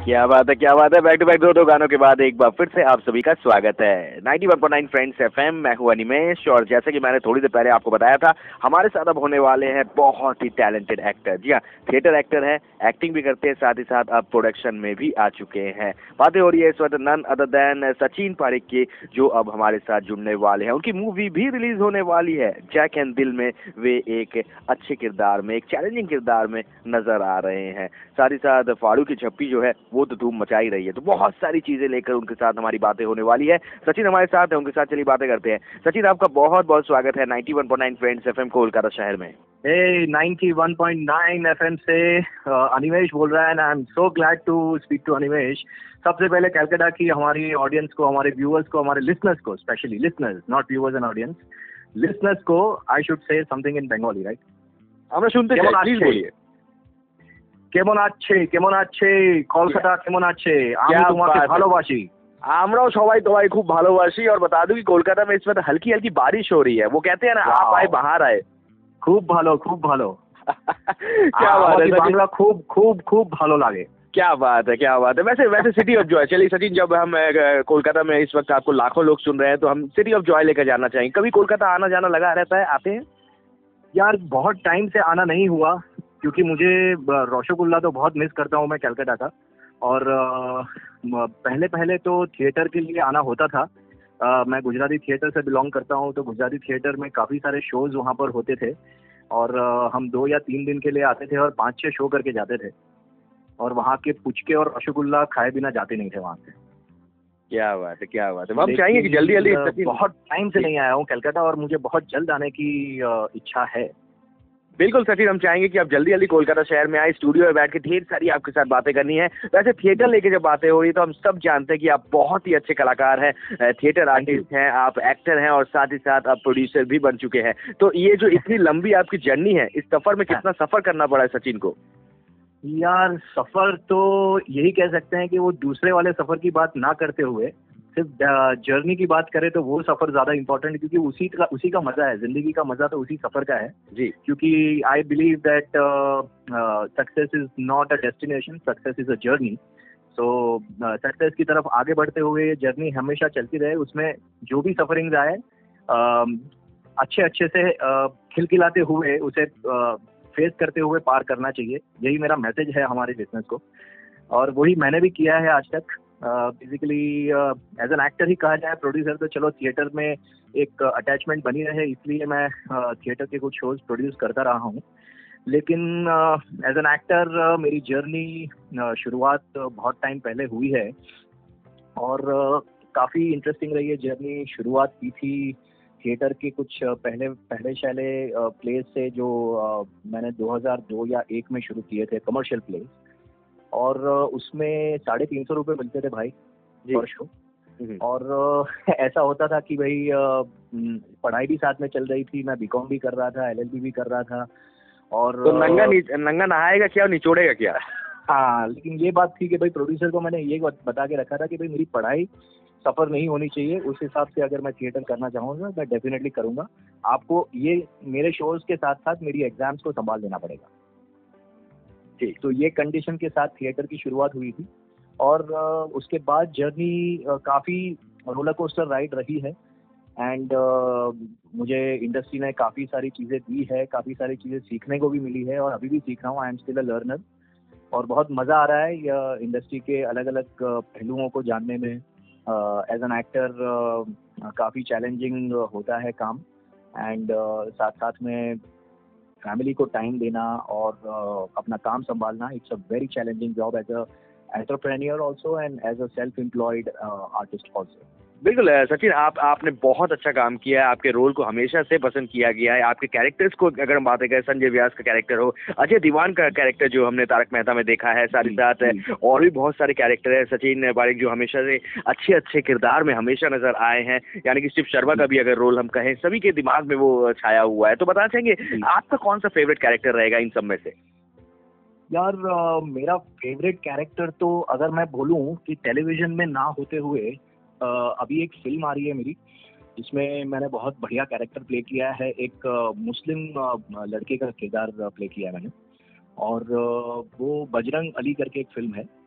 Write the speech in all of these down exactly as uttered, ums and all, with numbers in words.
क्या बात है, क्या बात है। बैक टू बैक दो दो गानों के बाद एक बार फिर से आप सभी का स्वागत है ninety one point nine friends FM. मैं हूं अनिमेश और जैसे कि मैंने थोड़ी देर पहले आपको बताया था, हमारे साथ अब होने वाले हैं बहुत ही टैलेंटेड एक्टर। जी हाँ, थिएटर एक्टर है, एक्टिंग भी करते हैं, साथ ही साथ अब प्रोडक्शन में भी आ चुके हैं। बातें हो रही है इस वक्त none other than Sachin Pareek की, जो अब हमारे साथ जुड़ने वाले हैं। उनकी मूवी भी रिलीज होने वाली है जैक एंड दिल में वे एक अच्छे किरदार में, एक चैलेंजिंग किरदार में नजर आ रहे हैं। साथ ही साथ फाड़ू की झप्पी जो है वो तो धूम मचा ही रही है। तो बहुत सारी चीजें लेकर उनके साथ हमारी बातें होने वाली है। सचिन हमारे साथ है, उनके साथ चलिए बातें करते हैं। सचिन, आपका बहुत बहुत स्वागत है ninety one point nine friends FM Kolkata शहर में। Hey, ninety one point nine FM से uh, अनिमेश बोल रहा है and I am so glad to speak to Animesh. सबसे पहले कलकत्ता की हमारी ऑडियंस को, हमारे व्यूअर्स को, हमारे लिसनर्स को, specially listeners, not viewers and audience, listeners को I should say something in Bengali, right? আমরা শুনতে চাই, প্লিজ বলিए। কেমন আছে, কেমন আছে কলকাতা, কেমন আছে? আমি क्या তোমাকে बात है। ভালোবাসি। আমরাও সবাই তোমায় खूब ভালোবাসি और बता दूं कि कोलकाता में इस वक्त हल्की हल्की बारिश हो रही है। वो कहते हैं ना, आप आए बाहर आए। খুব ভালো, খুব ভালো। क्या बात है আমাকে सचिन। বাংলা খুব খুব খুব ভালো লাগে। क्या बात है, क्या बात है। वैसे वैसे सिटी ऑफ जॉय, चलिए सचिन, जब हम अ, कोलकाता में इस वक्त आपको लाखों लोग सुन रहे हैं तो हम सिटी ऑफ जॉय लेकर जाना चाहेंगे। कभी कोलकाता आना जाना लगा रहता है, आते हैं? यार बहुत टाइम से आना नहीं हुआ क्योंकि मुझे ब- रसगुल्ला तो बहुत मिस करता हूँ मैं कलकत्ता का। और अ, म- पहले पहले तो थिएटर के लिए आना होता था। अ, मैं गुजराती थिएटर से बिलोंग करता हूँ, तो गुजराती थिएटर में काफ़ी सारे शोज वहाँ पर होते थे और अ, हम दो या तीन दिन के लिए आते थे और पाँच छः शो करके जाते थे और वहाँ के पुचके और रसगुल्ला खाए बिना जाते नहीं थे वहाँ से। क्या बात है, क्या बात है। हम चाहेंगे कि जल्दी जल्दी लेकिन, अ, सचिन। बहुत टाइम से नहीं आया हूँ कलकत्ता और मुझे बहुत जल्द आने की अ, इच्छा है। बिल्कुल सचिन, हम चाहेंगे कि आप जल्दी जल्दी कोलकाता शहर में आए, स्टूडियो में बैठ के ढेर सारी आपके साथ बातें करनी है। वैसे थिएटर लेके जब बातें हो रही तो हम सब जानते हैं कि आप बहुत ही अच्छे कलाकार हैं, अ, थिएटर आर्टिस्ट हैं, आप एक्टर हैं और साथ ही साथ आप प्रोड्यूसर भी बन चुके हैं। तो ये जो इतनी लंबी आपकी जर्नी है, इस सफर में कितना सफर करना पड़ा है सचिन को? यार सफर तो यही कह सकते हैं कि वो दूसरे वाले सफर की बात ना करते हुए सिर्फ जर्नी की बात करें तो वो सफर ज्यादा इम्पोर्टेंट है क्योंकि उसी का उसी का मजा है, जिंदगी का मजा तो उसी सफर का है जी। क्योंकि I believe that success is not a destination, success is a journey. So success की तरफ आगे बढ़ते हुए ये जर्नी हमेशा चलती रहे, उसमें जो भी सफरिंग्स आए अ, अच्छे अच्छे से uh, खिलखिलाते हुए उसे फेस करते हुए पार करना चाहिए। यही मेरा मैसेज है हमारे बिजनेस को और वही मैंने भी किया है आज तक। बेसिकली एज एन एक्टर ही कहा जाए, प्रोड्यूसर तो चलो थिएटर में एक अटैचमेंट बनी रहे इसलिए मैं थिएटर के कुछ शोज प्रोड्यूस करता रहा हूँ, लेकिन एज एन एक्टर मेरी जर्नी शुरुआत बहुत टाइम पहले हुई है और काफ़ी इंटरेस्टिंग रही है जर्नी। शुरुआत की थी थिएटर के कुछ पहले पहले शैले प्लेस से जो अ, मैंने दो हज़ार दो या एक में शुरू किए थे, कमर्शियल प्लेस, और अ, उसमें साढ़े तीन सौ रुपये मिलते थे भाई पर शो। और अ, ऐसा होता था कि भाई अ, म, पढ़ाई भी साथ में चल रही थी, मैं बीकॉम भी कर रहा था, एलएलबी भी कर रहा था और तो नंगा नी, नंगा नहाएगा क्या और निचोड़ेगा क्या? हाँ, लेकिन ये बात थी कि भाई प्रोड्यूसर को मैंने ये बात बता के रखा था कि भाई मेरी पढ़ाई सफर नहीं होनी चाहिए, उस हिसाब से अगर मैं थिएटर करना चाहूँगा मैं डेफिनेटली करूँगा। आपको ये मेरे शोज के साथ साथ मेरी एग्जाम्स को संभाल लेना पड़ेगा। ठीक, तो ये कंडीशन के साथ थिएटर की शुरुआत हुई थी और uh, उसके बाद जर्नी uh, काफ़ी रोलर कोस्टर राइड रही है एंड uh, मुझे इंडस्ट्री ने काफ़ी सारी चीज़ें दी है, काफ़ी सारी चीज़ें सीखने को भी मिली है और अभी भी सीख रहा हूँ। I am still a learner और बहुत मज़ा आ रहा है यह इंडस्ट्री के अलग अलग पहलुओं को जानने में। एज एन एक्टर काफ़ी चैलेंजिंग होता है काम एंड uh, साथ साथ में फैमिली को टाइम देना और uh, अपना काम संभालना, it's a very challenging job as a entrepreneur also and as a self employed artist also. बिल्कुल अ, सचिन, आप आपने बहुत अच्छा काम किया है। आपके रोल को हमेशा से पसंद किया गया है। आपके कैरेक्टर्स को अगर हम बातें करें, संजय व्यास का कैरेक्टर हो, अजय दीवान का कैरेक्टर जो हमने तारक मेहता में देखा है, साथ ही साथ और भी बहुत सारे कैरेक्टर है सचिन पारिक जो हमेशा से अच्छे अच्छे किरदार में हमेशा नजर आए हैं। यानी कि शिव शर्मा का भी अगर रोल हम कहें, सभी के दिमाग में वो छाया हुआ है। तो बताना चाहेंगे आपका कौन सा फेवरेट कैरेक्टर रहेगा इन सब में से? यार uh, मेरा फेवरेट कैरेक्टर तो अगर मैं बोलूं कि टेलीविजन में ना होते हुए uh, अभी एक फिल्म आ रही है मेरी जिसमें मैंने बहुत बढ़िया कैरेक्टर प्ले किया है। एक uh, मुस्लिम uh, लड़के का किरदार प्ले किया है मैंने और uh, वो बजरंग अली करके एक फिल्म है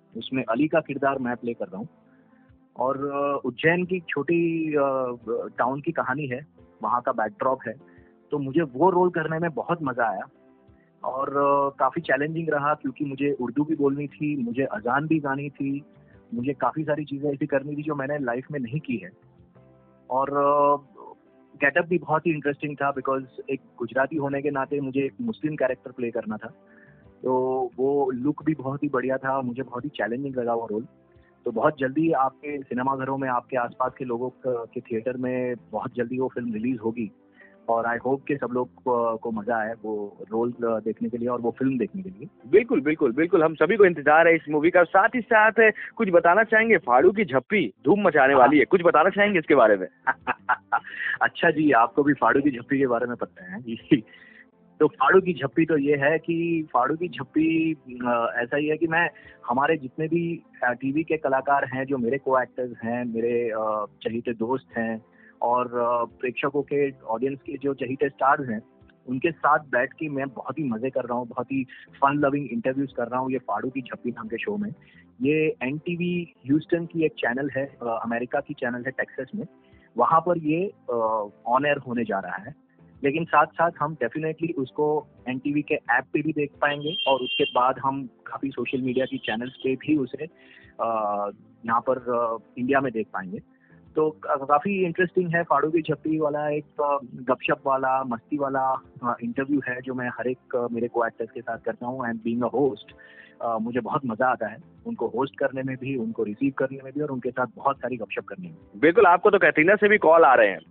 उसमें अली का किरदार मैं प्ले कर रहा हूँ। और अ, उज्जैन की छोटी टाउन की कहानी है, वहाँ का बैकड्रॉप है, तो मुझे वो रोल करने में बहुत मज़ा आया। और अ, काफ़ी चैलेंजिंग रहा क्योंकि मुझे उर्दू भी बोलनी थी, मुझे अज़ान भी गानी थी, मुझे काफ़ी सारी चीज़ें ऐसी करनी थी जो मैंने लाइफ में नहीं की है। और गेटअप भी बहुत ही इंटरेस्टिंग था बिकॉज़ एक गुजराती होने के नाते मुझे एक मुस्लिम कैरेक्टर प्ले करना था। तो वो लुक भी बहुत ही बढ़िया था, मुझे बहुत ही चैलेंजिंग लगा वो रोल। तो बहुत जल्दी आपके सिनेमाघरों में, आपके आसपास के लोगों क के थिएटर में बहुत जल्दी वो फ़िल्म रिलीज़ होगी। और आई होप कि सब लोग को को मज़ा आए वो रोल देखने के लिए और वो फ़िल्म देखने के लिए। बिल्कुल, बिल्कुल, बिल्कुल, हम सभी को इंतज़ार है इस मूवी का। साथ ही साथ कुछ बताना चाहेंगे, फाड़ू की झप्पी धूम मचाने हाँ। वाली है, कुछ बताना चाहेंगे इसके बारे में? अच्छा जी, आपको भी फाड़ू की झप्पी के बारे में पता है जी। तो फाड़ू की झप्पी तो ये है कि फाड़ू की झप्पी अ, ऐसा ही है कि मैं हमारे जितने भी अ, टीवी के कलाकार हैं, जो मेरे को एक्टर्स हैं, मेरे अ, चहीते दोस्त हैं और अ, प्रेक्षकों के ऑडियंस के जो चहीते स्टार्स हैं, उनके साथ बैठ के मैं बहुत ही मज़े कर रहा हूँ, बहुत ही फन लविंग इंटरव्यूज़ कर रहा हूँ ये फाड़ू की झप्पी नाम के शो में। ये एनटीवी ह्यूस्टन की एक चैनल है, अ, अमेरिका की चैनल है टेक्सास में। वहाँ पर ये अ, ऑन एयर होने जा रहा है। लेकिन साथ-साथ हम डेफ़िनेटली उसको एनटीवी के ऐप पे भी देख पाएँगे और उसके बाद हम काफ़ी सोशल मीडिया की चैनल्स पे भी उसे अ, यहाँ पर अ, इंडिया में देख पाएँगे। तो क काफ़ी इंटरेस्टिंग है, फाड़ू की झप्पी वाला एक अ, गपशप वाला, मस्ती वाला अ, इंटरव्यू है जो मैं हर एक अ, मेरे को-एक्टर्स के साथ करता हूँ and being a host uh, मुझे बहुत मज़ा आता है, उनको होस्ट करने में भी, उनको रिसीव करने में भी और उनके साथ बहुत सारी गपशप करने में। बिल्कुल, आपको तो कैटरीना से भी कॉल आ रहे हैं।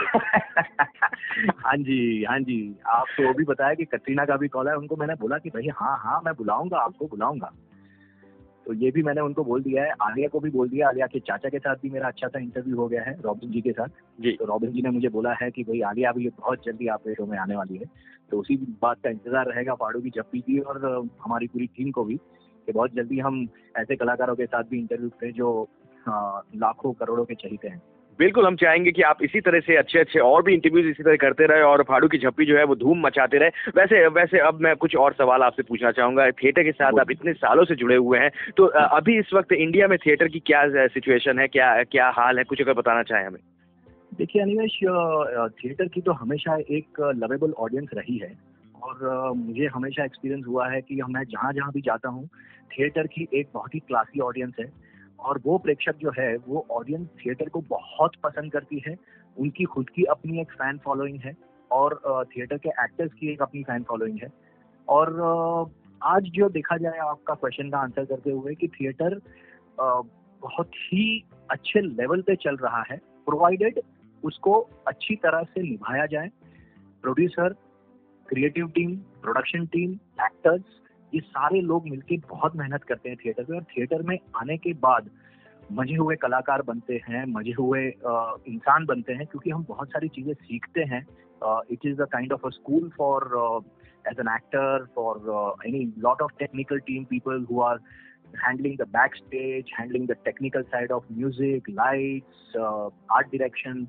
हाँ जी, हाँ जी। आपको वो भी बताया कि कटरीना का भी कॉल है, उनको मैंने बोला कि भई हाँ, हाँ, मैं बुलाऊँगा, आपको बुलाऊँगा। तो ये भी मैंने उनको बोल दिया है, आलिया को भी बोल दिया, आलिया के चाचा के साथ भी मेरा अच्छा सा इंटरव्यू हो गया है, रॉबिन जी के साथ। जी। तो रॉबिन जी ने मुझे बोला है कि भई आलिया अभी बहुत जल्दी आपके शो में आने वाली है। तो उसी बात का इंतज़ार रहेगा फाड़ू की झप्पी की और अ, हमारी पूरी टीम को भी, कि बहुत जल्दी हम ऐसे कलाकारों के साथ भी इंटरव्यू करें जो अ, लाखों करोड़ों के चहीते हैं। बिल्कुल, हम चाहेंगे कि आप इसी तरह से अच्छे-अच्छे और भी इंटरव्यूज़ इसी तरह करते रहें और फाड़ू की झप्पी जो है वो धूम मचाते रहे। वैसे वैसे अब मैं कुछ और सवाल आपसे पूछना चाहूँगा, थिएटर के साथ आप बोलिए। इतने सालों से जुड़े हुए हैं, तो अ, हाँ। अभी इस वक़्त इंडिया में थिएटर की क्या ज़ सिचुएशन है, क्या क्या हाल है? कुछ अगर बताना चाहें हमें। देखिए अनिमेश, अ, थिएटर की तो हमेशा एक लवेबल ऑडियंस रही है और अ, मुझे हमेशा एक्सपीरियंस हुआ है कि मैं जहाँ जहाँ भी जाता हूँ, थिएटर की एक बहुत ही क्लासी ऑडियंस है और वो प्रेक्षक जो है वो ऑडियंस थिएटर को बहुत पसंद करती है। उनकी खुद की अपनी एक फैन फॉलोइंग है और अ, थिएटर के एक्टर्स की एक अपनी फैन फॉलोइंग है। और अ, आज जो देखा जाए आपका क्वेश्चन का आंसर करते हुए कि थिएटर अ, बहुत ही अच्छे लेवल पे चल रहा है, प्रोवाइडेड उसको अच्छी तरह से निभाया जाए। Producer, creative team, production team, actors, ये सारे लोग मिलके बहुत मेहनत करते हैं थिएटर पे और थिएटर में आने के बाद मजे हुए कलाकार बनते हैं, मजे हुए अ, इंसान बनते हैं क्योंकि हम बहुत सारी चीजें सीखते हैं। It is a kind of a school for as an actor, for any lot of technical team people who are handling the backstage, handling the technical side of music, lights, uh, art direction.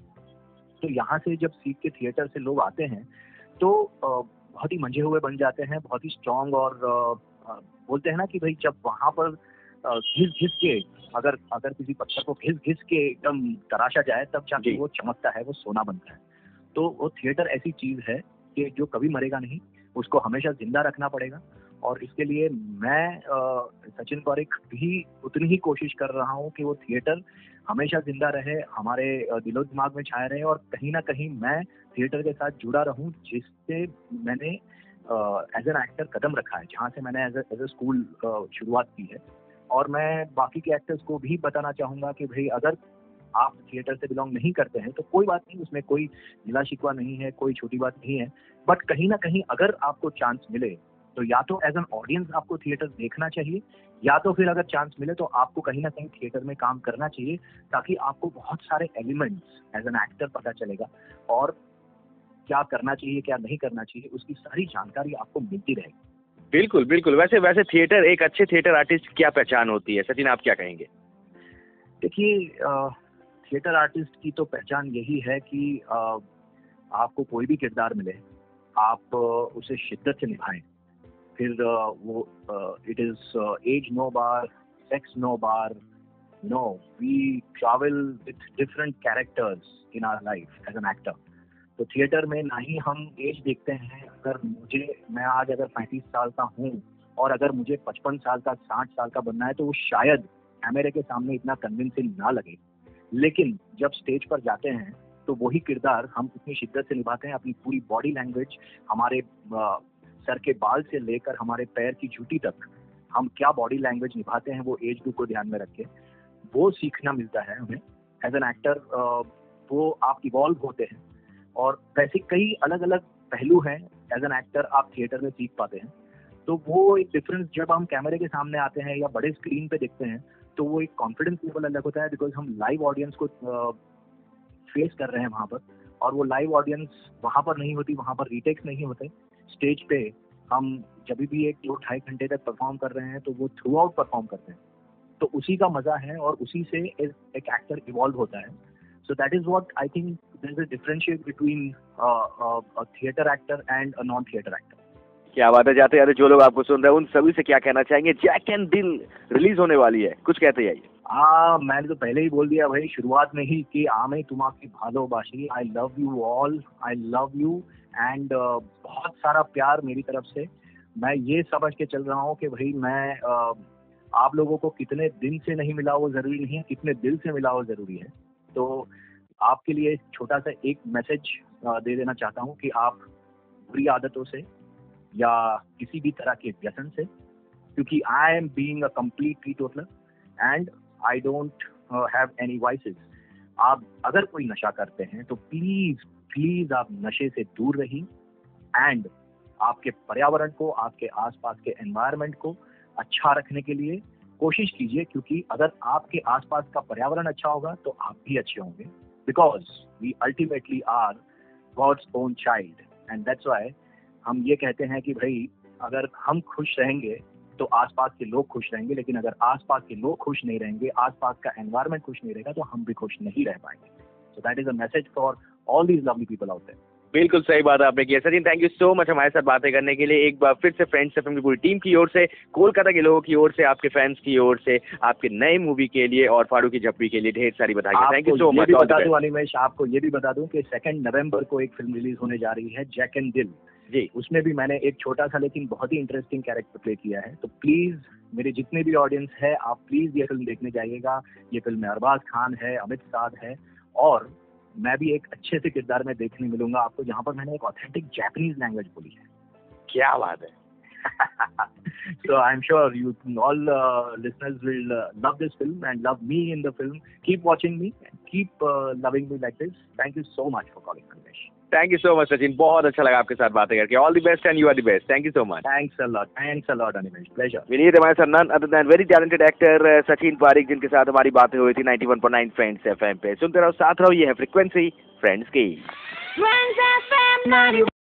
तो यहाँ से जब सीख के theatre से लोग आते हैं तो अ, बहुत ही मंझे हुए बन जाते हैं, बहुत ही स्ट्रांग और अ, अ, बोलते हैं ना कि भाई जब वहाँ पर अ, घिस घिस के अगर अगर किसी पत्थर को घिस घिस के एकदम तराशा जाए तब जाके जी। वो चमकता है, वो सोना बनता है। तो वो थिएटर ऐसी चीज है कि जो कभी मरेगा नहीं, उसको हमेशा जिंदा रखना पड़ेगा और इसके लिए मैं अ, सचिन पारिक भी उतनी ही कोशिश कर रहा हूँ कि वो थिएटर हमेशा जिंदा रहे, हमारे अ, दिलो दिमाग में छाया रहे और कहीं ना कहीं मैं थिएटर के साथ जुड़ा रहूं जिससे मैंने एज एन एक्टर कदम रखा है, जहाँ से मैंने एज एज ए स्कूल शुरुआत की है। और मैं बाकी के एक्टर्स को भी बताना चाहूंगा कि भाई अगर आप थिएटर से बिलोंग नहीं करते हैं तो कोई बात नहीं, उसमें कोई गिला शिकवा नहीं है, कोई छोटी बात नहीं है। बट कहीं ना कहीं अगर आपको चांस मिले तो या तो एज एन ऑडियंस आपको थिएटर देखना चाहिए या तो फिर अगर चांस मिले तो आपको कहीं ना कहीं थिएटर में काम करना चाहिए ताकि आपको बहुत सारे एलिमेंट्स एज एन एक्टर पता चलेगा और क्या करना चाहिए क्या नहीं करना चाहिए उसकी सारी जानकारी आपको मिलती रहेगी। बिल्कुल, बिल्कुल। वैसे वैसे थिएटर एक अच्छे थिएटर आर्टिस्ट की क्या पहचान होती है? सचिन, आप क्या कहेंगे? देखिए, थिएटर आर्टिस्ट की तो पहचान यही है कि अ, आपको कोई भी किरदार मिले, आप अ, उसे शिद्दत से निभाएं। फिर अ, वो it is as no bar, sex no bar. No, we travel with different characters in our life as an actor. तो थिएटर में ना ही हम एज देखते हैं. अगर मुझे मैं आज अगर पैंतीस साल का हूँ और अगर मुझे पचपन साल का साठ साल का बनना है तो वो शायद कैमरे के सामने इतना कन्विंसिंग ना लगे. लेकिन जब स्टेज पर जाते हैं तो वही किरदार हम इतनी शिद्दत से निभाते हैं. अपनी पूरी बॉडी लैंग्वेज, हमारे आ, सर के बाल से लेकर हमारे पैर की जूती तक हम क्या बॉडी लैंग्वेज निभाते हैं वो एज ग्रुप को ध्यान में रख के वो सीखना मिलता है हमें एज एन एक्टर. वो आप इवॉल्व होते हैं और वैसे कई अलग अलग पहलू हैं एज एन एक्टर आप थिएटर में सीख पाते हैं. तो वो एक डिफरेंस जब हम कैमरे के सामने आते हैं या बड़े स्क्रीन पे देखते हैं तो वो एक कॉन्फिडेंस लेवल अलग होता है, बिकॉज हम लाइव ऑडियंस को फेस कर रहे हैं वहाँ पर. और वो लाइव ऑडियंस वहाँ पर नहीं होती, वहाँ पर रीटेक्स नहीं होते. स्टेज पे हम जब भी एक दो ढाई घंटे तक परफॉर्म कर रहे हैं तो वो थ्रू आउट परफॉर्म करते हैं. तो उसी का मजा है और उसी से एक, एक एक्टर इवॉल्व होता है. So that is what I think there is a differentiate between a theatre actor and a non theatre actor. क्या बात है. जाते जाते जो लोग आपको सुन रहे हैं उन सभी से क्या कहना चाहेंगे? जैक एंड दिल रिलीज होने वाली है, कुछ कहते जाइए. हाँ, मैंने तो पहले ही बोल दिया भाई शुरुआत में ही कि आमे तुम्हारी भालोबाशी. I love you all, I love you and बहुत सारा प्यार मेरी तरफ से. मैं ये समझ के चल रहा हूँ कि भाई मैं uh, आप लोगों को कितने दिन से नहीं मिला वो जरूरी नहीं है, कितने दिल से मिला वो जरूरी है. तो आपके लिए छोटा सा एक मैसेज दे देना चाहता हूँ कि आप बुरी आदतों से या किसी भी तरह के व्यसन से, क्योंकि I am being a complete teetotaller and I don't have any vices. आप अगर कोई नशा करते हैं तो प्लीज प्लीज आप नशे से दूर रहिए एंड आपके पर्यावरण को, आपके आसपास के एनवायरनमेंट को अच्छा रखने के लिए कोशिश कीजिए. क्योंकि अगर आपके आसपास का पर्यावरण अच्छा होगा तो आप भी अच्छे होंगे, because we ultimately are God's own child. And that's why हम ये कहते हैं कि भाई अगर हम खुश रहेंगे तो आसपास के लोग खुश रहेंगे, लेकिन अगर आसपास के लोग खुश नहीं रहेंगे, आसपास का एनवायरनमेंट खुश नहीं रहेगा तो हम भी खुश नहीं रह पाएंगे. So that is a message for all these lovely people out there. बिल्कुल सही बात आपने की. Sachin, thank you so much हमारे साथ बातें करने के लिए. एक बार फिर से फ्रेंड्स एफएम की पूरी टीम की ओर से, कोलकाता के लोगों की ओर से, आपके फैंस की ओर से, आपके नए मूवी के लिए और फाड़ू की झप्पी के लिए ढेर सारी बधाई. Thank you so much. बता दूं अनिमेश, आपको ये भी बता दूं कि सेकंड नवंबर को एक फिल्म रिलीज होने जा रही है, जैक एंड दिल. जी, उसमें भी मैंने एक छोटा सा लेकिन बहुत ही इंटरेस्टिंग कैरेक्टर प्ले किया है. तो प्लीज मेरे जितने भी ऑडियंस है, आप प्लीज ये फिल्म देखने जाइएगा. ये फिल्म में अरबाज खान है, अमित साध है और मैं भी एक अच्छे से किरदार में देखने मिलूंगा आपको, जहाँ पर मैंने एक ऑथेंटिक जापानीज लैंग्वेज बोली है. क्या बात है. So I'm sure you all uh, listeners will uh, love this film and love me in the film. Keep watching me and keep uh, loving me like this. Thank you so much for calling, Ramesh. Thank you so much Sachin, बहुत अच्छा लगा आपके साथ बातें करके. All the best and you are the best. Thank you so much. Thanks a lot. Thanks a lot, Animesh. Pleasure. Vineet हमारे साथ none other than very talented actor Sachin Pareek, जिनके साथ हमारी बातें हुई थी ninety one point nine friends FM पे. सुनते रहो, साथ रहो. ये है फ्रीक्वेंसी फ्रेंड्स की.